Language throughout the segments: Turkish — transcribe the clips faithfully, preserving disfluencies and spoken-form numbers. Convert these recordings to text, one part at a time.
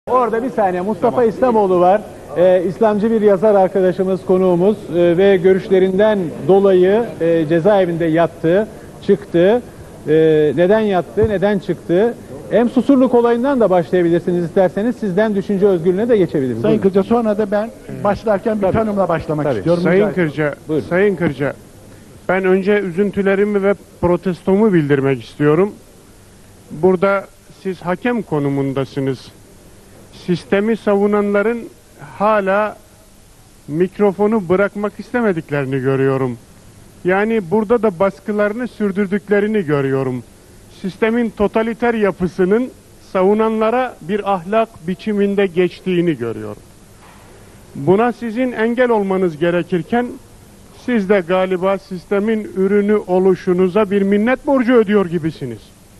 Orada bir saniye Mustafa İslamoğlu var. Ee, İslamcı bir yazar arkadaşımız, konuğumuz ee, ve görüşlerinden dolayı e, cezaevinde yattı, çıktı. Ee, neden yattı, neden çıktı? Hem Susurluk olayından da başlayabilirsiniz isterseniz. Sizden düşünce özgürlüğüne de geçebiliriz. Sayın Kırca, sonra da ben başlarken bir Tabii. tanımla başlamak Tabii. istiyorum. Sayın Mücahit. Kırca, Buyurun. Sayın Kırca, ben önce üzüntülerimi ve protestomu bildirmek istiyorum. Burada siz hakem konumundasınız. Sistemi savunanların hala mikrofonu bırakmak istemediklerini görüyorum. Yani burada da baskılarını sürdürdüklerini görüyorum. Sistemin totaliter yapısının savunanlara bir ahlak biçiminde geçtiğini görüyorum. Buna sizin engel olmanız gerekirken siz de galiba sistemin ürünü oluşunuza bir minnet borcu ödüyor gibisiniz.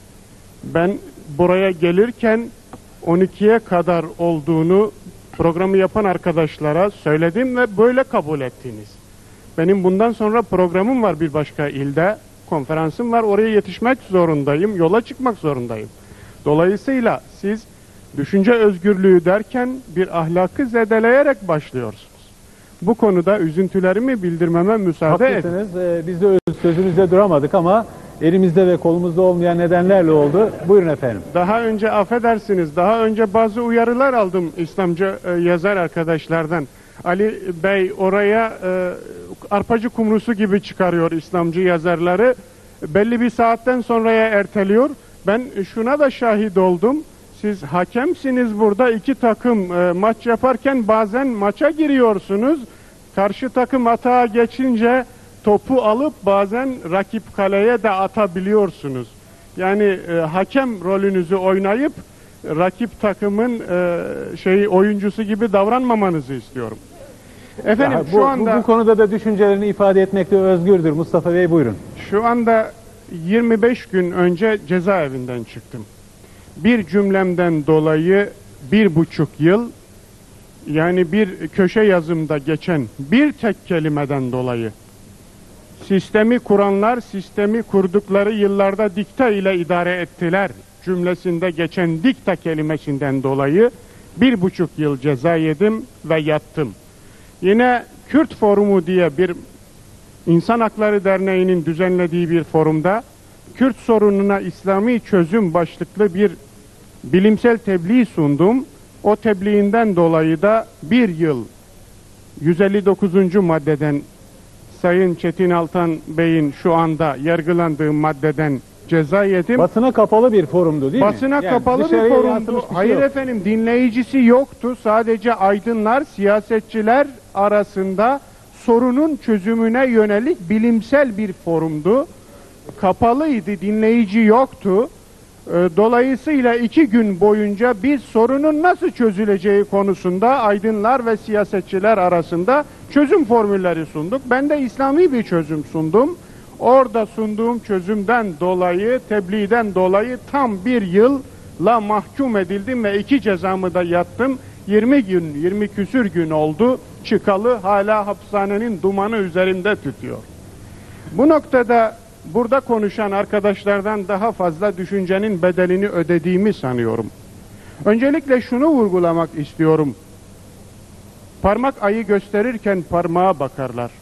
Ben buraya gelirken on ikiye kadar olduğunu programı yapan arkadaşlara söyledim ve böyle kabul ettiniz. Benim bundan sonra programım var bir başka ilde, konferansım var, oraya yetişmek zorundayım, yola çıkmak zorundayım. Dolayısıyla siz düşünce özgürlüğü derken bir ahlakı zedeleyerek başlıyorsunuz. Bu konuda üzüntülerimi bildirmeme müsaade edin. Haklısınız. Ee, biz de sözümüzde duramadık ama elimizde ve kolumuzda olmayan nedenlerle oldu. Buyurun efendim. Daha önce affedersiniz, daha önce bazı uyarılar aldım İslamcı e, yazar arkadaşlardan. Ali Bey oraya e, arpacı kumrusu gibi çıkarıyor İslamcı yazarları. Belli bir saatten sonraya erteliyor. Ben şuna da şahit oldum. Siz hakemsiniz burada, iki takım e, maç yaparken bazen maça giriyorsunuz. Karşı takım atağa geçince topu alıp bazen rakip kaleye de atabiliyorsunuz. Yani e, hakem rolünüzü oynayıp rakip takımın e, şeyi oyuncusu gibi davranmamanızı istiyorum. Efendim Ya, bu, şu anda bu, bu konuda da düşüncelerini ifade etmekte özgürdür. Mustafa Bey buyurun. şu anda yirmi beş gün önce cezaevinden çıktım. Bir cümlemden dolayı bir buçuk yıl, yani bir köşe yazımda geçen bir tek kelimeden dolayı sistemi kuranlar sistemi kurdukları yıllarda dikta ile idare ettiler cümlesinde geçen dikta kelimesinden dolayı bir buçuk yıl ceza yedim ve yattım. Yine Kürt Forumu diye bir İnsan Hakları Derneği'nin düzenlediği bir forumda Kürt sorununa İslami çözüm başlıklı bir bilimsel tebliğ sundum. O tebliğinden dolayı da bir yıl yüz elli dokuzuncu maddeden, Sayın Çetin Altan Bey'in şu anda yargılandığı maddeden ceza yedim. Basına kapalı bir forumdu değil mi? Basına Yani kapalı bir dışarıya forumdu. yansımış bir şey Hayır yok. efendim, dinleyicisi yoktu. Sadece aydınlar, siyasetçiler arasında sorunun çözümüne yönelik bilimsel bir forumdu. Kapalıydı, dinleyici yoktu. Dolayısıyla iki gün boyunca biz sorunun nasıl çözüleceği konusunda aydınlar ve siyasetçiler arasında çözüm formülleri sunduk. Ben de İslami bir çözüm sundum. Orada sunduğum çözümden dolayı, tebliğden dolayı tam bir yılla mahkum edildim ve iki cezamı da yattım. yirmi gün, yirmi küsür gün oldu. Çıkalı hala hapishanenin dumanı üzerimde tütüyor. Bu noktada burada konuşan arkadaşlardan daha fazla düşüncenin bedelini ödediğimi sanıyorum. Öncelikle şunu vurgulamak istiyorum. Parmak ayı gösterirken parmağa bakarlar.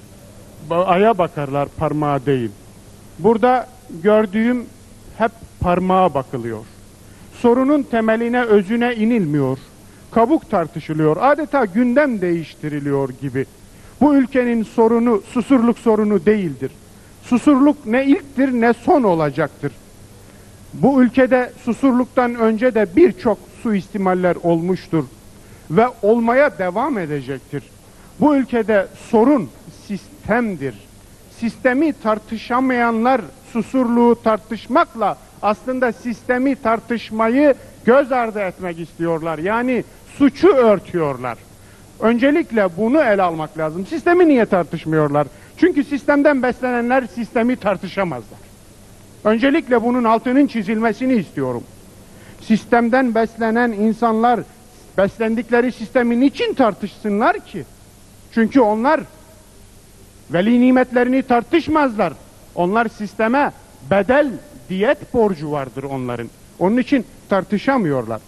Aya bakarlar, parmağa değil. Burada gördüğüm hep parmağa bakılıyor. Sorunun temeline, özüne inilmiyor. Kabuk tartışılıyor. Adeta gündem değiştiriliyor gibi. Bu ülkenin sorunu Susurluk sorunu değildir. Susurluk ne ilktir ne son olacaktır. Bu ülkede Susurluk'tan önce de birçok suistimaller olmuştur ve olmaya devam edecektir. Bu ülkede sorun sistemdir. Sistemi tartışamayanlar Susurluğu tartışmakla aslında sistemi tartışmayı göz ardı etmek istiyorlar. Yani suçu örtüyorlar. Öncelikle bunu ele almak lazım. Sistemi niye tartışmıyorlar? Çünkü sistemden beslenenler sistemi tartışamazlar. Öncelikle bunun altının çizilmesini istiyorum. Sistemden beslenen insanlar beslendikleri sistemi niçin tartışsınlar ki? Çünkü onlar veli nimetlerini tartışmazlar. Onlar sisteme bedel, diyet borcu vardır onların. Onun için tartışamıyorlar.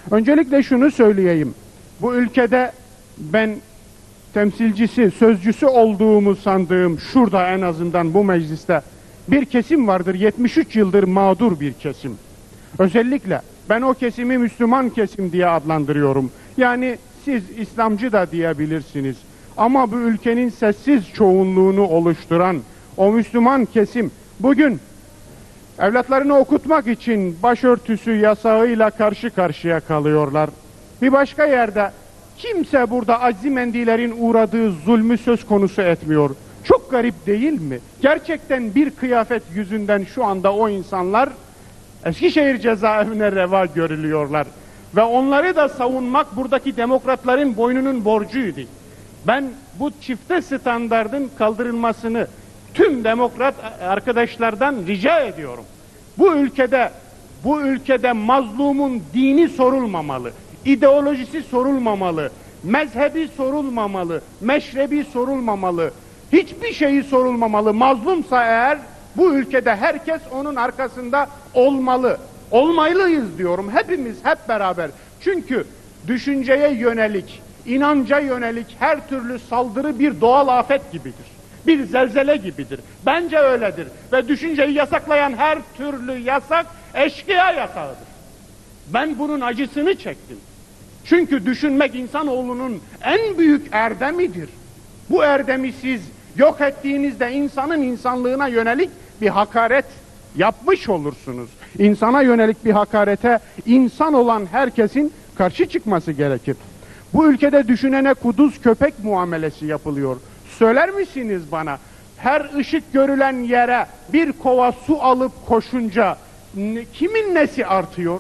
Öncelikle şunu söyleyeyim. Bu ülkede ben temsilcisi, sözcüsü olduğumu sandığım, şurada en azından bu mecliste bir kesim vardır. yetmiş üç yıldır mağdur bir kesim. Özellikle ben o kesimi Müslüman kesim diye adlandırıyorum. Yani siz İslamcı da diyebilirsiniz. Ama bu ülkenin sessiz çoğunluğunu oluşturan o Müslüman kesim bugün evlatlarını okutmak için başörtüsü yasağıyla karşı karşıya kalıyorlar. Bir başka yerde kimse burada Aziz Mendilerin uğradığı zulmü söz konusu etmiyor. Çok garip değil mi? Gerçekten bir kıyafet yüzünden şu anda o insanlar Eskişehir cezaevine reva görülüyorlar. Ve onları da savunmak buradaki demokratların boynunun borcuydu. Ben bu çifte standardın kaldırılmasını tüm demokrat arkadaşlardan rica ediyorum. Bu ülkede bu ülkede mazlumun dini sorulmamalı, ideolojisi sorulmamalı, mezhebi sorulmamalı, meşrebi sorulmamalı, hiçbir şeyi sorulmamalı. Mazlumsa eğer bu ülkede herkes onun arkasında olmalı. Olmalıyız diyorum hepimiz hep beraber. Çünkü düşünceye yönelik, inanca yönelik her türlü saldırı bir doğal afet gibidir. Bir zelzele gibidir. Bence öyledir. Ve düşünceyi yasaklayan her türlü yasak eşkıya yasağıdır. Ben bunun acısını çektim. Çünkü düşünmek insanoğlunun en büyük erdemidir. Bu erdemi siz yok ettiğinizde insanın insanlığına yönelik bir hakaret yapmış olursunuz. İnsana yönelik bir hakarete insan olan herkesin karşı çıkması gerekir. Bu ülkede düşünene kuduz köpek muamelesi yapılıyor. Söyler misiniz bana, her ışık görülen yere bir kova su alıp koşunca kimin nesi artıyor?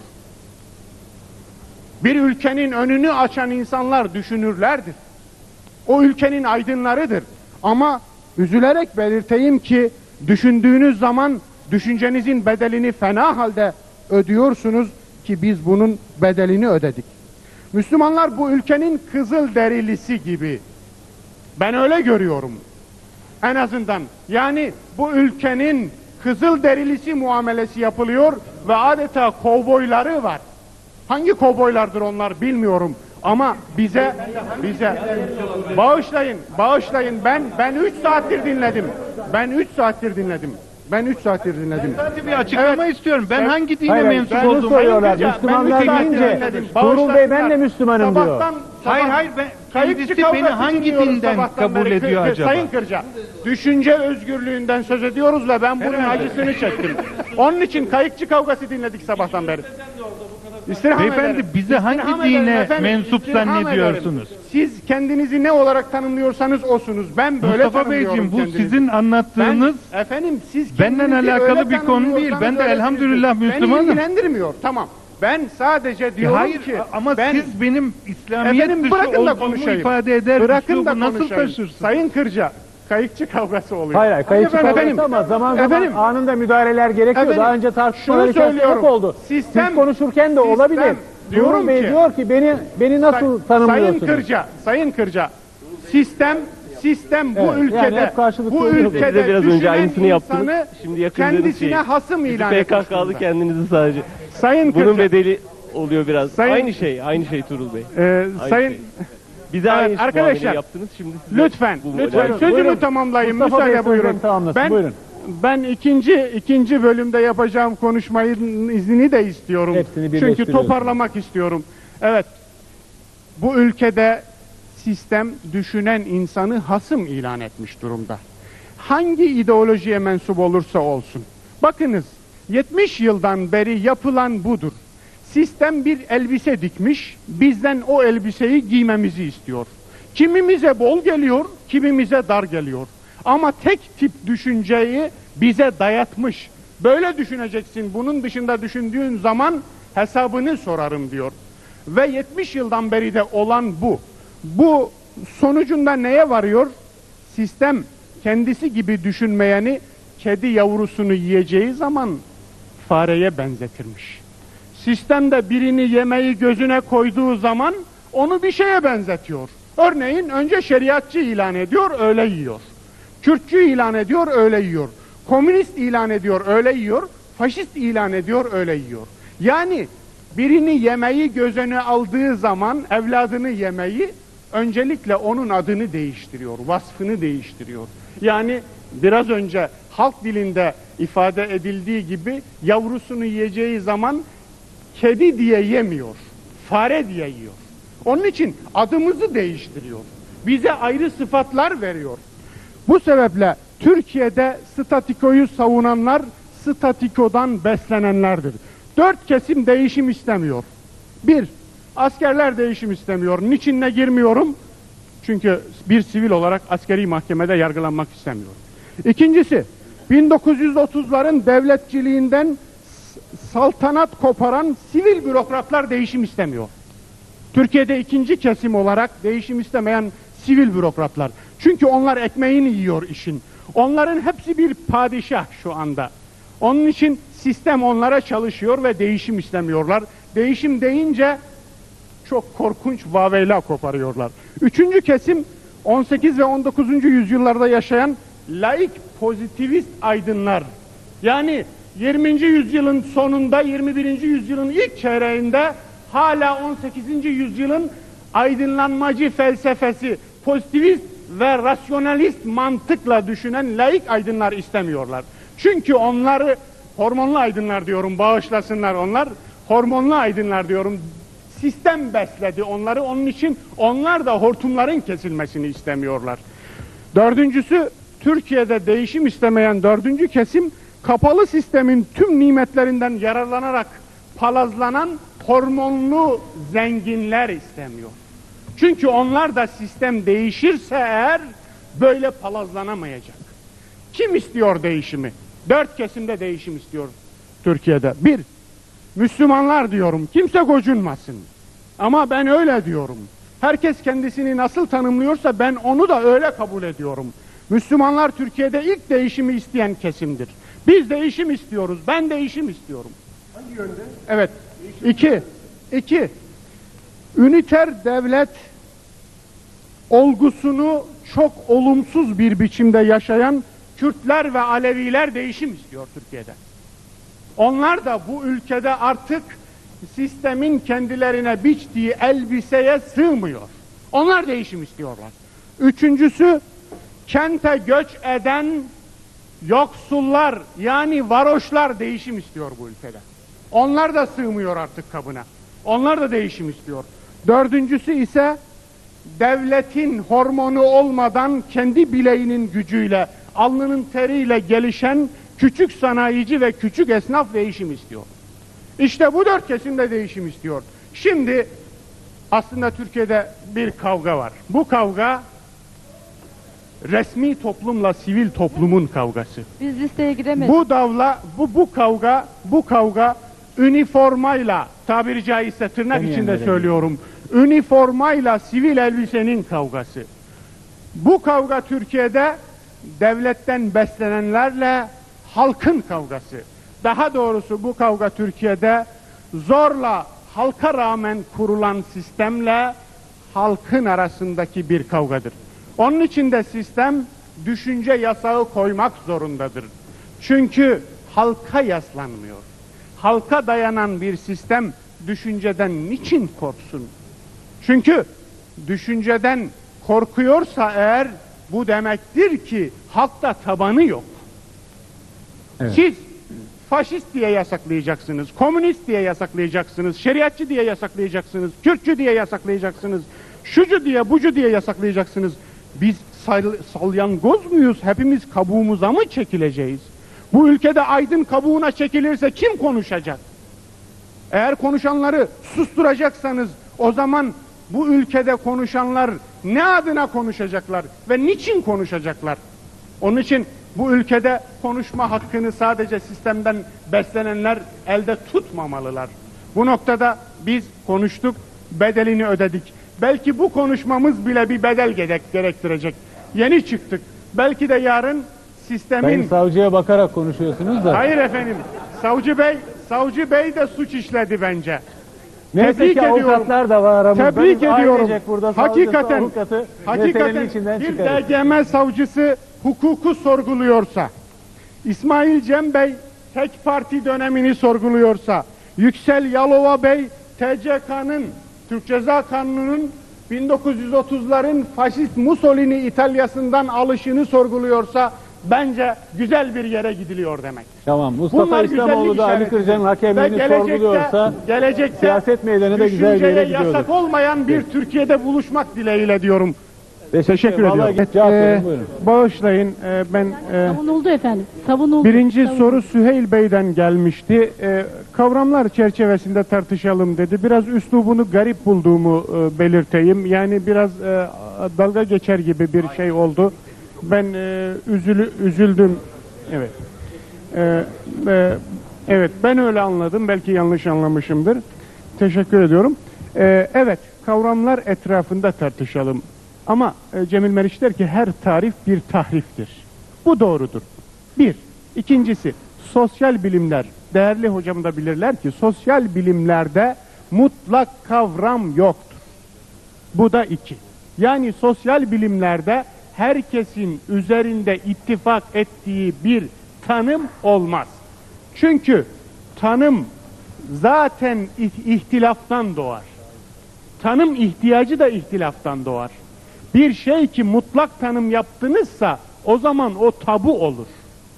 Bir ülkenin önünü açan insanlar düşünürlerdir. O ülkenin aydınlarıdır. Ama üzülerek belirteyim ki düşündüğünüz zaman düşüncenizin bedelini fena halde ödüyorsunuz ki biz bunun bedelini ödedik. Müslümanlar bu ülkenin kızıl derilisi gibi. Ben öyle görüyorum. En azından yani bu ülkenin kızıl derilisi muamelesi yapılıyor ve adeta kovboyları var. Hangi kovboylardır onlar bilmiyorum ama bize bize bağışlayın, bağışlayın. Ben ben üç saattir dinledim. Ben üç saattir dinledim. Ben üç saattir dinledim. Ben bir açıklama Evet. istiyorum. Ben Evet. hangi dine Hayır, hayır, mensup şunu olduğumu soruyorlar. Ben Müslümanlar üç saattir deyince dinledim. Tuğrul Bey ben de Müslümanım diyor. Sabahtan, Hayır sabah- hayır ben Kayıkçı kendisi kavgası beni hangi dinliyoruz dinden sabahtan kabul beri. ediyor Kı- acaba? Sayın Kırca, düşünce özgürlüğünden söz ediyoruz ve ben bunun acısını çektim. Onun için kayıkçı kavgası dinledik sabahtan beri. İstirham Beyefendi, ederim. bizi hangi İstirham dine ederim efendim, mensup istirham zannediyorsunuz? ederim. Siz kendinizi ne olarak tanımlıyorsanız osunuz. Ben böyle Mustafa tanımlıyorum Beyciğim, bu kendinizi. sizin anlattığınız Ben, efendim siz benden kendinizi alakalı öyle bir konu değil. Ben de tanımlıyorsanız elhamdülillah öyle Müslümanım. Beni ilgilendirmiyor. Tamam. Ben sadece diyorum hayır ki ama ben, siz benim İslamiyet efendim dışı bırakın da olduğumu konuşayım. ifade eder, Bırakın da üslubu nasıl konuşayım. taşırsın? Sayın Kırca, kayıkçı kavgası oluyor. Hayır hayır kayıtçı Efendim, kavgası ama zaman zaman efendim, anında müdahaleler gerekiyor. efendim, Daha önce tartışmalar şunu içerisinde söylüyorum. yok oldu. Sistem- Siz konuşurken de sistem, olabilir. diyorum Tuğrul Bey ki- diyor ki beni beni nasıl Say- tanımlıyorsunuz? Sayın Kırca, Sayın Kırca, sistem sistem bu Evet, yani ülkede hep karşılıklı bu oluyor. ülkede Siz de biraz önce düşünen aynısını yaptınız. insanı Şimdi yakındığınız kendisine şey. hasım Bizi ilan P K etmiş K'lı durumda. kendinizi sadece. Sayın Bunun Kırca, bedeli oluyor biraz. Sayın- aynı şey, aynı şey Turul Bey. e, Aynı sayın şey. Bize Evet, aynı arkadaşlar arkadaşlar, yaptınız. Şimdi size lütfen, bu lütfen model- sözümü Buyurun. tamamlayın. Mustafa Bey Müsaade buyurun. sözlerini tamamlasın, Ben buyurun. ben ikinci ikinci bölümde yapacağım konuşmayın iznini de istiyorum. Hepsini Çünkü birleştiriyorsun. toparlamak istiyorum. Evet. Bu ülkede sistem düşünen insanı hasım ilan etmiş durumda. Hangi ideolojiye mensup olursa olsun. Bakınız, yetmiş yıldan beri yapılan budur. Sistem bir elbise dikmiş, bizden o elbiseyi giymemizi istiyor. Kimimize bol geliyor, kimimize dar geliyor. Ama tek tip düşünceyi bize dayatmış. Böyle düşüneceksin, bunun dışında düşündüğün zaman hesabını sorarım diyor. Ve yetmiş yıldan beri de olan bu. Bu sonucunda neye varıyor? Sistem kendisi gibi düşünmeyeni kedi yavrusunu yiyeceği zaman fareye benzetirmiş. Sistemde birini yemeği gözüne koyduğu zaman onu bir şeye benzetiyor. Örneğin önce şeriatçı ilan ediyor, öyle yiyor. Kürtçü ilan ediyor, öyle yiyor. Komünist ilan ediyor, öyle yiyor. Faşist ilan ediyor, öyle yiyor. Yani birini yemeyi göz önüne aldığı zaman, evladını yemeyi, öncelikle onun adını değiştiriyor, vasfını değiştiriyor. Yani biraz önce halk dilinde ifade edildiği gibi yavrusunu yiyeceği zaman kedi diye yemiyor, fare diye yiyor. Onun için adımızı değiştiriyor. Bize ayrı sıfatlar veriyor. Bu sebeple Türkiye'de statikoyu savunanlar statikodan beslenenlerdir. Dört kesim değişim istemiyor. Bir, askerler değişim istemiyor. Niçinle girmiyorum? Çünkü bir sivil olarak askeri mahkemede yargılanmak istemiyorum. İkincisi, bin dokuz yüz otuzların devletçiliğinden saltanat koparan sivil bürokratlar değişim istemiyor. Türkiye'de ikinci kesim olarak değişim istemeyen sivil bürokratlar. Çünkü onlar ekmeğini yiyor işin. Onların hepsi bir padişah şu anda. Onun için sistem onlara çalışıyor ve değişim istemiyorlar. Değişim deyince çok korkunç vaveyla koparıyorlar. Üçüncü kesim on sekiz ve on dokuzuncu yüzyıllarda yaşayan laik pozitivist aydınlar. Yani yirminci yüzyılın sonunda, yirmi birinci yüzyılın ilk çeyreğinde hala on sekizinci yüzyılın aydınlanmacı felsefesi, pozitivist ve rasyonalist mantıkla düşünen laik aydınlar istemiyorlar. Çünkü onları, hormonlu aydınlar diyorum, bağışlasınlar onlar, hormonlu aydınlar diyorum, sistem besledi onları, onun için onlar da hortumların kesilmesini istemiyorlar. Dördüncüsü, Türkiye'de değişim istemeyen dördüncü kesim, kapalı sistemin tüm nimetlerinden yararlanarak palazlanan hormonlu zenginler istemiyor. Çünkü onlar da sistem değişirse eğer böyle palazlanamayacak. Kim istiyor değişimi? Dört kesimde değişim istiyor Türkiye'de. Bir, Müslümanlar diyorum. Kimse gocunmasın. Ama ben öyle diyorum. Herkes kendisini nasıl tanımlıyorsa ben onu da öyle kabul ediyorum. Müslümanlar Türkiye'de ilk değişimi isteyen kesimdir. Biz değişim istiyoruz. Ben değişim istiyorum. Hangi yönde? Evet. İki. İki. Üniter devlet olgusunu çok olumsuz bir biçimde yaşayan Kürtler ve Aleviler değişim istiyor Türkiye'de. Onlar da bu ülkede artık sistemin kendilerine biçtiği elbiseye sığmıyor. Onlar değişim istiyorlar. Üçüncüsü, kente göç eden yoksullar, yani varoşlar değişim istiyor bu ülkede. Onlar da sığmıyor artık kabına. Onlar da değişim istiyor. Dördüncüsü ise devletin hormonu olmadan kendi bileğinin gücüyle, alnının teriyle gelişen küçük sanayici ve küçük esnaf değişim istiyor. İşte bu dört kesim de değişim istiyor. Şimdi aslında Türkiye'de bir kavga var. Bu kavga resmi toplumla sivil toplumun kavgası. Biz listeye giremedik. Bu davla, bu bu kavga, bu kavga üniformayla, tabiri caizse tırnak içinde söylüyorum, üniformayla sivil elbisenin kavgası. Bu kavga Türkiye'de devletten beslenenlerle halkın kavgası. Daha doğrusu bu kavga Türkiye'de zorla halka rağmen kurulan sistemle halkın arasındaki bir kavgadır. Onun için de sistem düşünce yasağı koymak zorundadır. Çünkü halka yaslanmıyor. Halka dayanan bir sistem düşünceden niçin korksun? Çünkü düşünceden korkuyorsa eğer bu demektir ki halkta tabanı yok. Evet. Siz faşist diye yasaklayacaksınız, komünist diye yasaklayacaksınız, şeriatçı diye yasaklayacaksınız, Kürtçü diye yasaklayacaksınız, şucu diye bucu diye yasaklayacaksınız. Biz salyangoz muyuz? Hepimiz kabuğumuza mı çekileceğiz? Bu ülkede aydın kabuğuna çekilirse kim konuşacak? Eğer konuşanları susturacaksanız o zaman bu ülkede konuşanlar ne adına konuşacaklar ve niçin konuşacaklar? Onun için bu ülkede konuşma hakkını sadece sistemden beslenenler elde tutmamalılar. Bu noktada biz konuştuk, bedelini ödedik. Belki bu konuşmamız bile bir bedel gerektirecek. Yeni çıktık. Belki de yarın sistemin... Sayın savcıya bakarak konuşuyorsunuz da. Hayır efendim. Savcı Bey, Savcı Bey de suç işledi bence. Neyse Tebrik ki ediyorum. avukatlar da var aramızda. Tebrik Biz ediyorum. ailecek burada Hakikaten, avukatı hakikaten içinden bir çıkarız. D G M savcısı hukuku sorguluyorsa, İsmail Cem Bey tek parti dönemini sorguluyorsa, Yüksel Yalova Bey T C K'nın, Türk Ceza Kanunu'nun bin dokuz yüz otuzların faşist Mussolini İtalya'sından alışını sorguluyorsa bence güzel bir yere gidiliyor demek. Tamam. Mustafa Bunlar İslamoğlu güzellik da Ali işareti. Kırca'nın Ve hakemliğini gelecekte- sorguluyorsa gelecekte siyaset meydanı da güzel bir yere düşünceye gidiyordur. yasak olmayan bir Türkiye'de buluşmak dileğiyle diyorum. Teşekkür, Teşekkür Vallahi ediyorum. cevap Ee, verin, buyurun. bağışlayın e, ben e, Savunuldu efendim. Savunuldu. birinci Savunuldu. soru Süheyl Bey'den gelmişti. E, kavramlar çerçevesinde tartışalım dedi. Biraz üslubunu garip bulduğumu e, belirteyim. Yani biraz e, dalga geçer gibi bir şey oldu. Ben e, üzülü, üzüldüm. Evet. E, e, evet ben öyle anladım. Belki yanlış anlamışımdır. Teşekkür ediyorum. E, evet kavramlar etrafında tartışalım. Ama e, Cemil Meriç der ki her tarif bir tahriftir. Bu doğrudur. Bir. İkincisi sosyal bilimler. Değerli hocam da bilirler ki sosyal bilimlerde mutlak kavram yoktur. Bu da iki. Yani sosyal bilimlerde herkesin üzerinde ittifak ettiği bir tanım olmaz. Çünkü tanım zaten ih- ihtilaftan doğar. Tanım ihtiyacı da ihtilaftan doğar. Bir şey ki mutlak tanım yaptınızsa o zaman o tabu olur.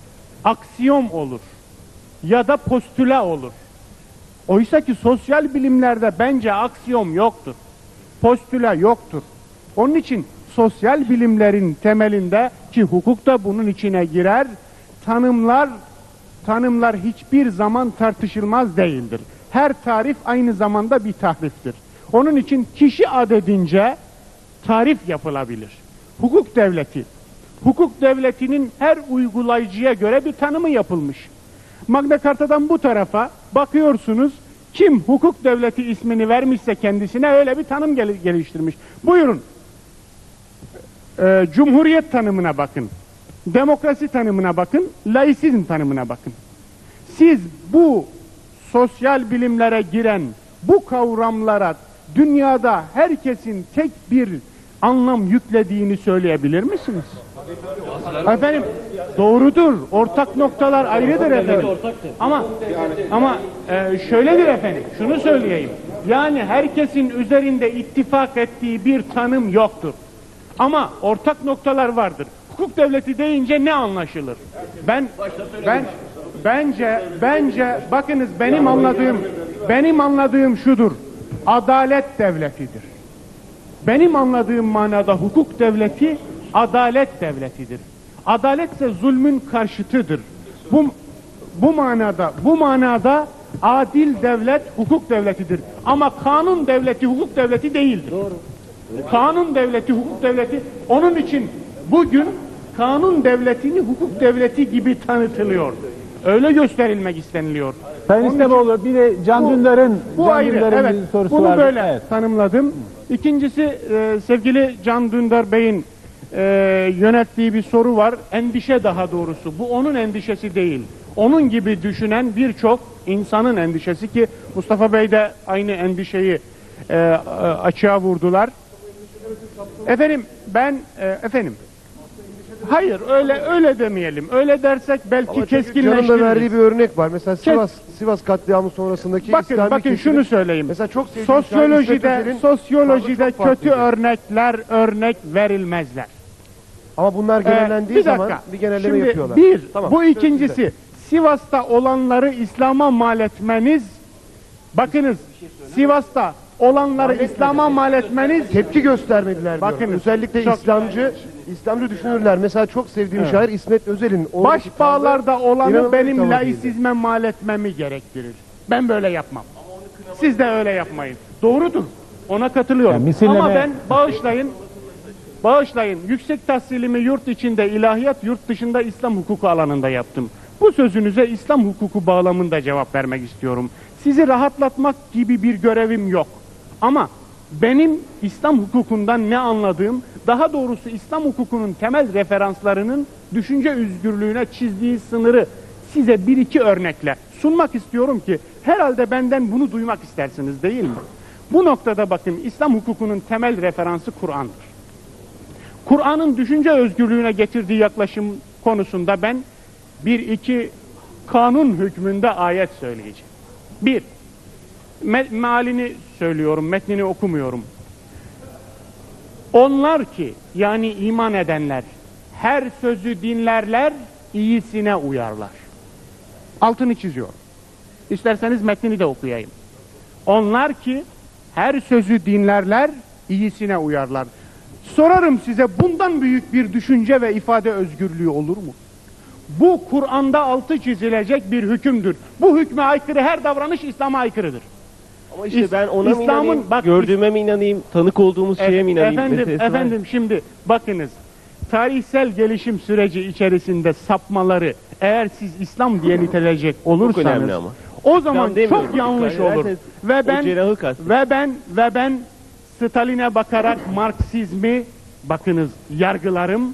Aksiyom olur. Ya da postüle olur. Oysa ki sosyal bilimlerde bence aksiyom yoktur. Postüle yoktur. Onun için sosyal bilimlerin temelinde ki hukuk da bunun içine girer, tanımlar tanımlar hiçbir zaman tartışılmaz değildir. Her tarif aynı zamanda bir tahriftir. Onun için kişi adedince tarif yapılabilir. Hukuk devleti. Hukuk devletinin her uygulayıcıya göre bir tanımı yapılmış. Magna Carta'dan bu tarafa bakıyorsunuz, kim hukuk devleti ismini vermişse kendisine öyle bir tanım gel- geliştirmiş. Buyurun. Ee, Cumhuriyet tanımına bakın. Demokrasi tanımına bakın. Laisizm tanımına bakın. Siz bu sosyal bilimlere giren bu kavramlara dünyada herkesin tek bir anlam yüklediğini söyleyebilir misiniz? Efendim doğrudur. Ortak noktalar ayrıdır efendim. Ama ama e, şöyledir efendim. Şunu söyleyeyim. Yani herkesin üzerinde ittifak ettiği bir tanım yoktur. Ama ortak noktalar vardır. Hukuk devleti deyince ne anlaşılır? Ben ben bence bence bakınız benim anladığım benim anladığım şudur. Adalet devletidir. Benim anladığım manada hukuk devleti adalet devletidir. Adaletse zulmün karşıtıdır. Bu bu manada bu manada adil devlet hukuk devletidir. Ama kanun devleti hukuk devleti değildir. Doğru. Kanun devleti hukuk devleti, onun için bugün kanun devletini hukuk devleti gibi tanıtılıyor. Öyle gösterilmek isteniliyor. Sayın Onun İslamoğlu bir de Can Bu- Dündar'ın Bu Can ayrı, Dündar'ın evet. bir sorusu Bunu vardı. böyle Evet. tanımladım. İkincisi e, sevgili Can Dündar Bey'in e, yönettiği bir soru var. Endişe daha doğrusu. Bu onun endişesi değil. Onun gibi düşünen birçok insanın endişesi ki Mustafa Bey de aynı endişeyi e, e, açığa vurdular. Efendim ben e, efendim hayır öyle öyle demeyelim. Öyle dersek belki Ama çünkü Can'ın da keskinleştiririz. verdiği bir örnek var. Mesela Sivas Sivas katliamı sonrasındaki Bakın İslami bakın kesimin- şunu söyleyeyim. Mesela çok sevdiğim şair İsmet Sosyolojide Özel'in sosyolojide tavrı çok kötü farklıydı. örnekler örnek verilmezler. Ama bunlar Ee, genellendiği bir zaman dakika. bir genelleme Şimdi yapıyorlar. bir, Tamam, bu söz ikincisi. sizde. Sivas'ta olanları İslam'a mal etmeniz, bakınız Sivas'ta olanları İslam'a mal etmeniz, Tepki göstermediler diyor. Bakınız, Özellikle çok- İslamcı İslamcı düşünürler. Mesela çok sevdiğim şair İsmet Özel'in oradaki başbağlarda tavrı olanı inanılmaz bir benim tavır değildi. laisizme mal etmemi gerektirir. Ben böyle yapmam. Siz de öyle yapmayın. Doğrudur. Ona katılıyorum. Yani misilleme- Ama ben bağışlayın, bağışlayın. Yüksek tahsilimi yurt içinde ilahiyat, yurt dışında İslam hukuku alanında yaptım. Bu sözünüze İslam hukuku bağlamında cevap vermek istiyorum. Sizi rahatlatmak gibi bir görevim yok. Ama benim İslam hukukundan ne anladığım, daha doğrusu İslam hukukunun temel referanslarının düşünce özgürlüğüne çizdiği sınırı size bir iki örnekle sunmak istiyorum ki herhalde benden bunu duymak istersiniz değil mi? Bu noktada bakın İslam hukukunun temel referansı Kur'an'dır. Kur'an'ın düşünce özgürlüğüne getirdiği yaklaşım konusunda ben bir iki kanun hükmünde ayet söyleyeceğim. Bir, me- mealini söylüyorum, metnini okumuyorum. Onlar ki, yani iman edenler, her sözü dinlerler, iyisine uyarlar. Altını çiziyor. İsterseniz metnini de okuyayım. Onlar ki her sözü dinlerler, iyisine uyarlar. Sorarım size, bundan büyük bir düşünce ve ifade özgürlüğü olur mu? Bu Kur'an'da altı çizilecek bir hükümdür. Bu hükme aykırı her davranış İslam'a aykırıdır. Ama işte İs- ben ona mı İslam'ın- inanayım, bak- gördüğüme mi inanayım, tanık olduğumuz şeye mi inanayım Efendim, meselesi var. efendim şimdi bakınız. Tarihsel gelişim süreci içerisinde sapmaları eğer siz İslam diye nitelecek olursanız önemli ama. o zaman İslam demiyorum. çok yanlış Dikkat olur. ederseniz Ve o ben cerrahı kastediyorum. ve ben ve ben Stalin'e bakarak Marksizmi bakınız yargılarım.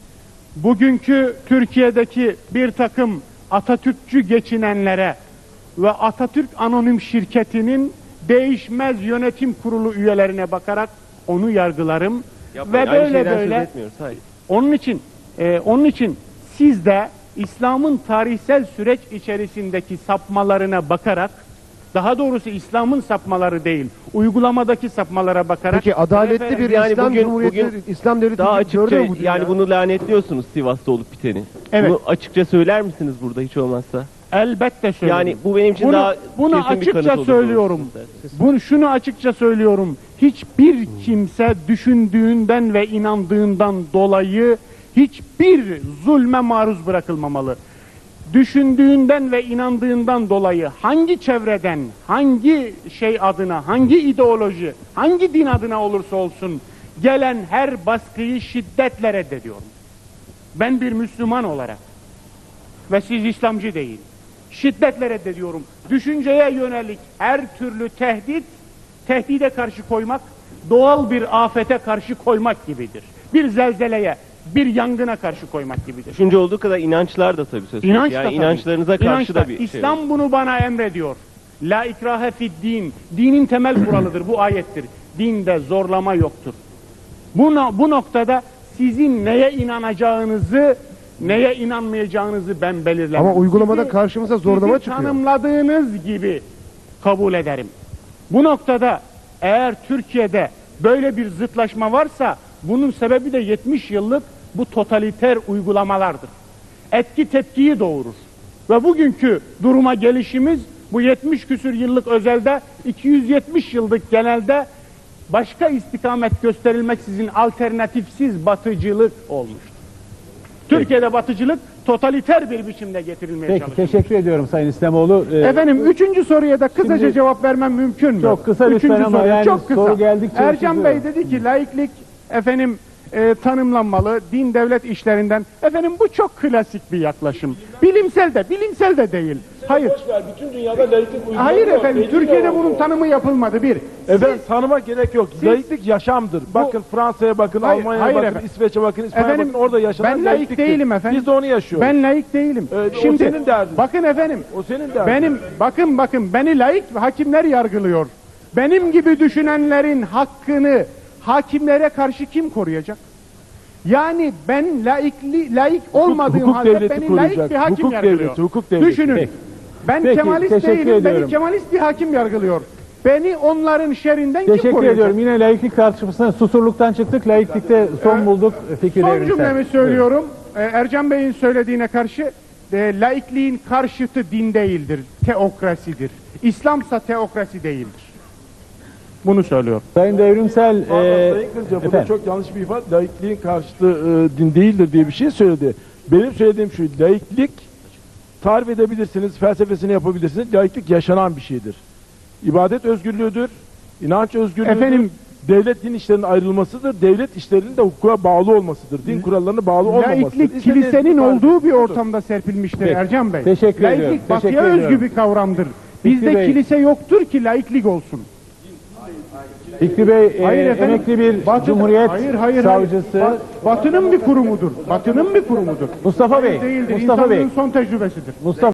Bugünkü Türkiye'deki bir takım Atatürkçü geçinenlere ve Atatürk Anonim Şirketi'nin değişmez yönetim kurulu üyelerine bakarak onu yargılarım. Yapmayın, Ve aynı böyle şeyden söz böyle etmiyoruz, hayır. onun için e, onun için siz de İslam'ın tarihsel süreç içerisindeki sapmalarına bakarak, daha doğrusu İslam'ın sapmaları değil, uygulamadaki sapmalara bakarak Peki adaletli Efendim, bir yani İslam bugün- Cumhuriyeti, bugün İslam devleti Daha gördü açıkça, mü bu dünya? yani bunu lanetliyorsunuz Sivas'ta olup biteni. Evet. Bunu açıkça söyler misiniz burada hiç olmazsa? elbette söylerim. Yani bu benim için bunu, daha bunu kesin bir kanıt açıkça olur söylüyorum. doğrusu. Bunu şunu açıkça söylüyorum. Hiçbir kimse düşündüğünden ve inandığından dolayı hiçbir zulme maruz bırakılmamalı. Düşündüğünden ve inandığından dolayı hangi çevreden, hangi şey adına, hangi ideoloji, hangi din adına olursa olsun gelen her baskıyı şiddetle reddediyorum. Ben bir Müslüman olarak ve siz İslamcı değil. Şiddetle reddediyorum. Düşünceye yönelik her türlü tehdit, tehdide karşı koymak, doğal bir afete karşı koymak gibidir. Bir zelzeleye, bir yangına karşı koymak gibidir. Düşünce olduğu kadar inançlar da tabii söz konusu. İnanç da Yani tabii. inançlarınıza karşı İnanç da bir şey İslam var. bunu bana emrediyor. La ikrahe fid din. Dinin temel kuralıdır. Bu ayettir. Dinde zorlama yoktur. Bu, no- bu noktada sizin neye inanacağınızı, neye inanmayacağınızı ben belirlemem. Ama uygulamada Sizi- karşımıza zorlama sizi çıkıyor. tanımladığınız gibi kabul ederim. Bu noktada eğer Türkiye'de böyle bir zıtlaşma varsa bunun sebebi de yetmiş yıllık bu totaliter uygulamalardır. Etki tepkiyi doğurur. Ve bugünkü duruma gelişimiz bu yetmiş küsür yıllık özelde iki yüz yetmiş yıllık genelde başka istikamet gösterilmeksizin alternatifsiz batıcılık olmuştur. Türkiye'de batıcılık totaliter bir biçimde getirilmeye Peki çalışıyor. teşekkür ediyorum Sayın İslamoğlu. Ee, Efendim üçüncü soruya da kısaca Şimdi- cevap vermem mümkün mü? Çok kısa lütfen Üçüncü ama soruya yani çok kısa. soru geldikçe Ercan Bey çiziyorum. dedi ki laiklik efendim e, tanımlanmalı din devlet işlerinden. Efendim bu çok klasik bir yaklaşım. Bilimsel de bilimsel de değil. Hayır. Bütün dünyada laiklik uygulanıyor. Hayır efendim Belli Türkiye'de oldu. bunun tanımı yapılmadı bir. Efendim tanıma gerek yok. Siz- Laiklik yaşamdır. Bakın Fransa'ya bakın, Hayır, Almanya'ya hayır bakın, efendim. İsveç'e bakın, İspanya'ya Efendim, bakın. Orada yaşanan ben laik laikliktir. değilim efendim. Biz de onu yaşıyoruz. Ben laik değilim. Evet, o Şimdi senin derdin. bakın efendim. O senin derdin. Benim bakın bakın beni laik hakimler yargılıyor. Benim gibi düşünenlerin hakkını hakimlere karşı kim koruyacak? Yani ben laikli, laik olmadığım hukuk halde devleti beni laik koruyacak. bir hakim Hukuk yargılıyor. devleti, hukuk devleti. Düşünün. Peki. Ben Peki, Kemalist teşekkür değilim. ediyorum. Beni Kemalist bir hakim yargılıyor. Beni onların şerrinden kim Teşekkür koruyacak? ediyorum. Yine laiklik tartışmasına susurluktan çıktık. Laiklikte son bulduk fikir Son evrimsel. cümlemi söylüyorum. Ee, Ercan Bey'in söylediğine karşı e, laikliğin karşıtı din değildir. Teokrasidir. İslamsa teokrasi değildir. Bunu söylüyorum. Sayın Devrimsel, Pardon, e, Sayın Kılıca, burada efendim. çok yanlış bir ifade. Laikliğin karşıtı e, din değildir diye bir şey söyledi. Benim söylediğim şu, laiklik tarif edebilirsiniz, felsefesini yapabilirsiniz. Laiklik yaşanan bir şeydir. İbadet özgürlüğüdür, inanç özgürlüğüdür. Efendim- devlet din işlerinin ayrılmasıdır. Devlet işlerinin de hukuka bağlı olmasıdır. Din kurallarına bağlı olmamasıdır. Laiklik İstediğiniz kilisenin bir tarif- olduğu bir ortamda serpilmiştir Peki. Ercan Bey. Teşekkür laiklik ediyorum. batıya Teşekkür özgü ediyorum. bir kavramdır. Fikri Bizde Bey- kilise yoktur ki laiklik olsun. Fikri Bey, e, Hayır efendim. emekli bir Batı- Cumhuriyet hayır, hayır, savcısı. Hayır. Ba- Batı'nın bir kurumudur. Batı'nın bir kurumudur. Mustafa Bey, Değildir. Mustafa Bey. İnsanlığın son tecrübesidir. Mustafa